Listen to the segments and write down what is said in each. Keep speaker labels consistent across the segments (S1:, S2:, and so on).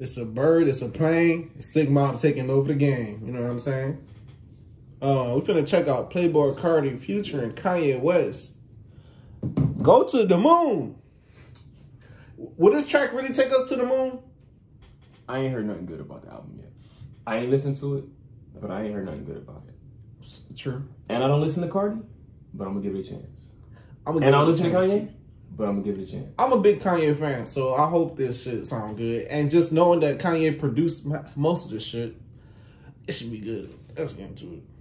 S1: It's a bird, it's a plane. Stigma taking over the game. You know what I'm saying? We finna check out Playboi Carti, Future, and Kanye West. Go to the moon. Will this track really take us to the moon?
S2: I ain't heard nothing good about the album yet. I ain't listened to it, but I ain't heard nothing good about it.
S1: True.
S2: And I don't listen to Cardi, but I'm gonna give it a chance. And I don't listen to Kanye, but I'm gonna give it a chance.
S1: I'm a big Kanye fan, so I hope this shit sound good. And just knowing that Kanye produced most of this shit, it should be good. Let's get into it.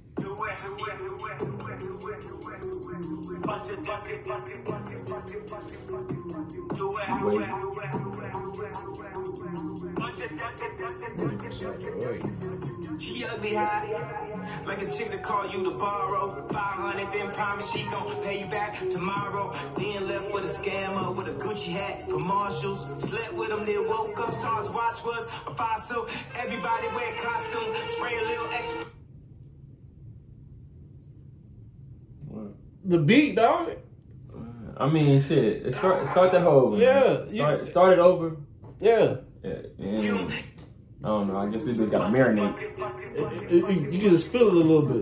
S3: She ugly high, like a chick that call you to borrow 500, then promise she gon' pay you back tomorrow. Then left with a scammer with a Gucci hat for Marshalls. Slept with him, then woke up, saw his watch was a fossil. Everybody wear costume, spray a little extra.
S1: The beat, dog.
S2: I mean, shit. Start that whole over.
S1: Yeah.
S2: Start it over.
S1: Yeah.
S2: And I don't know. I guess it just got to marinate.
S1: You can just feel it a little bit.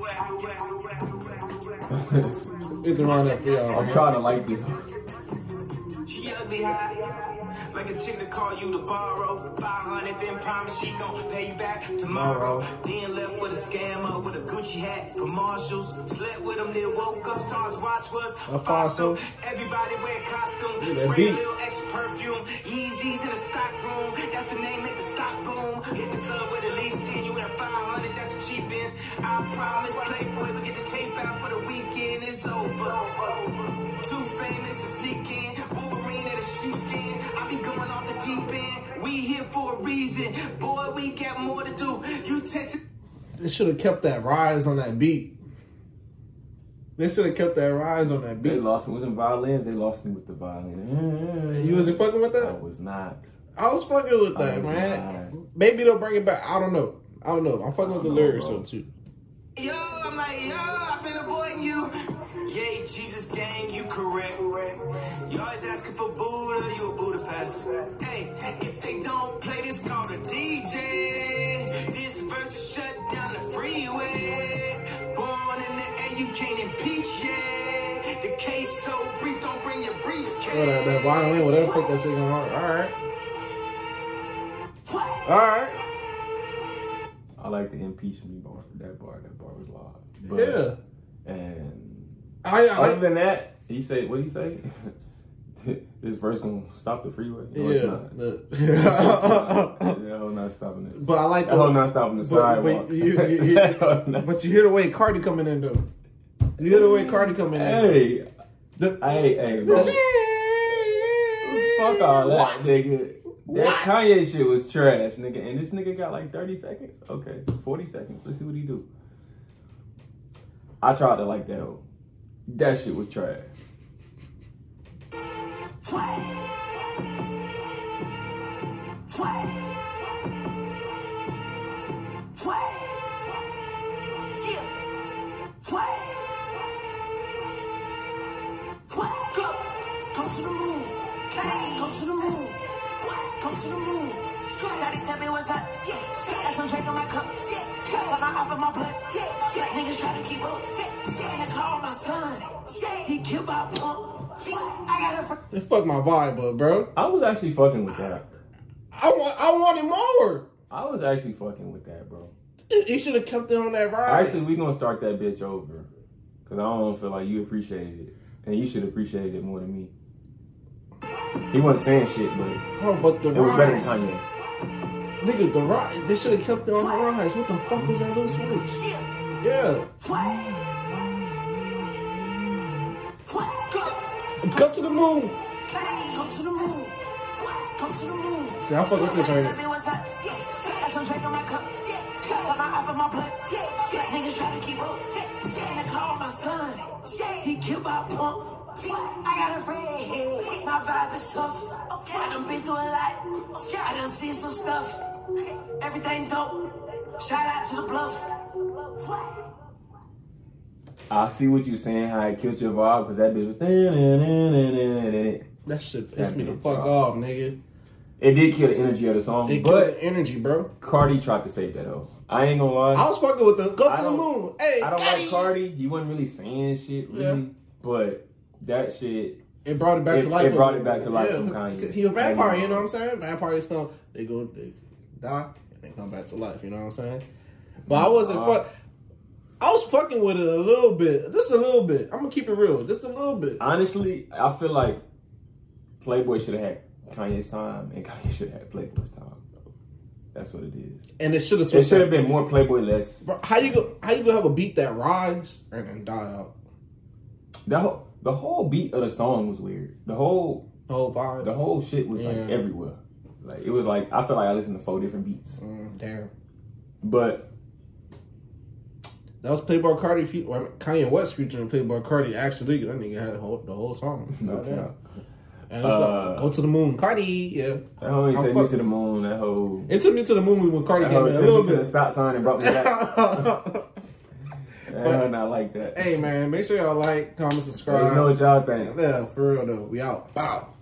S1: It's around that for y'all.
S2: I'm trying to like this.
S3: She ugly high, like a chick that call you to borrow 500, then promise she gon' pay you back tomorrow. Then left with a scammer with a Gucci hat for Marshalls. Slept with him, then woke up, saw his watch was a fossil. Everybody wear costume, spray a little extra perfume. Yeezys in the stock room, that's the name, make the stock boom. Hit the club with at least 10, you in a 500, that's a cheap ends. I promise Playboy, we get the tape out for the weekend, it's over. Too famous to sneak in, Wolverine in a sheepskin. I be going off the deep end. We here for a reason, boy. We got more to do. You test it.
S1: They should have kept that rise on that beat. They should have kept that rise on that beat.
S2: They lost me with some violins. They lost me with the violin.
S1: You wasn't fucking with that?
S2: I was not.
S1: I was fucking with that, man.
S2: Not.
S1: Maybe they'll bring it back. I don't know. I'm fucking with the lyrics though too.
S3: Yo, I'm like, yo, I've been avoiding you. Yay, Jesus gang, you correct. You always asking for Buddha, you a Buddha pastor. Hey, if they don't play this, call the DJ. This verse is shut down the freeway. Born in the air, you can't impeach, yeah. The case so brief, don't bring your briefcase.
S1: Oh, that violin, whatever the fuck that shit going on. Alright.
S2: I like the impeach me bar. That bar was loud. But,
S1: Yeah.
S2: And
S1: other
S2: than that, he said, what did he say? This verse gonna stop the freeway? No, it's not. That hoe not stopping it.
S1: But I like
S2: that hoe not stopping the sidewalk.
S1: But you hear the way Cardi coming in though. You hear the way Cardi coming in.
S2: Hey, bro. Fuck all that, nigga. That Kanye shit was trash, nigga. And this nigga got like 30 seconds? Okay, 40 seconds. Let's see what he do. I tried to like that hoe. That shit was trash.
S3: Go to the moon. Go to the moon. Go to the moon. Shawty tell me what's up. Got some drink in my cup. Got my up in my blood. Niggas try to keep up. And I call my son. He killed my pump. I got a
S1: It fucked my vibe up, bro.
S2: I was actually fucking with that.
S1: I wanted more.
S2: I was actually fucking with that, bro.
S1: He should have kept it on that rise.
S2: Actually, we gonna start that bitch over. Cause I don't feel like you appreciated it. And you should appreciate it more than me. He wasn't saying shit,
S1: but the
S2: it was better than
S1: rise.
S2: Kanye.
S1: Nigga, the rise. They should have kept it on the rise. What the fuck was that little switch? Yeah. Go to the moon.
S3: Go to the moon. Go to the moon.
S1: See, I fuck with this right here.
S3: Got some drink in my cup. Got my up in my blood. Niggas try to keep up. And I call my son. He killed my pump. I got a friend. My vibe is tough. I done been through a lot. I done seen some stuff. Everything dope. Shout out to the bluff.
S2: I see what you saying, how it killed your vibe, because that bitch was...
S1: That shit pissed me the fuck off, nigga.
S2: It did kill the energy of the song,
S1: It killed
S2: but
S1: the energy, bro.
S2: Cardi tried to save that though. I ain't gonna lie.
S1: I was fucking with the Go
S2: I
S1: to the
S2: don't-
S1: Moon. Hey,
S2: I don't
S1: Cardi.
S2: like Cardi. He wasn't really saying shit, really.
S1: Yeah.
S2: But that shit,
S1: It brought it back to life.
S2: It brought it back to life from Kanye.
S1: Because he a vampire, you know what I'm saying? Vampires come, they die, and they come back to life, you know what I'm saying? But I wasn't I was fucking with it a little bit. Just a little bit. I'm gonna keep it real. Just a little bit.
S2: honestly, I feel like Playboy should have had Kanye's time, and Kanye should have had Playboy's time. That's what it is.
S1: And it should have
S2: It
S1: switched.
S2: should have been more Playboy, less.
S1: Bro, how you gonna have a beat that rise and then die out?
S2: The whole beat of the song was weird. The whole
S1: Vibe.
S2: The whole shit was like
S1: Yeah.
S2: everywhere. Like it was like I feel like I listened to 4 different beats.
S1: Damn.
S2: But
S1: That was Playboy Cardi, Kanye West featuring Playboy Cardi. Actually, that nigga had the whole song.
S2: no
S1: Goddamn.
S2: cap.
S1: And it was like, Go to the Moon, Cardi. Yeah.
S2: That whole ain't
S1: I'm
S2: take me
S1: fuck-
S2: to the moon. That whole
S1: It took me to the moon when Cardi
S2: that
S1: gave
S2: whole
S1: me a
S2: took
S1: little
S2: me to the
S1: bit.
S2: stop sign and brought me back. But, not like that.
S1: Hey man, make sure y'all like, comment, subscribe.
S2: Let us know what y'all think.
S1: Yeah, for real though. We out. Bow.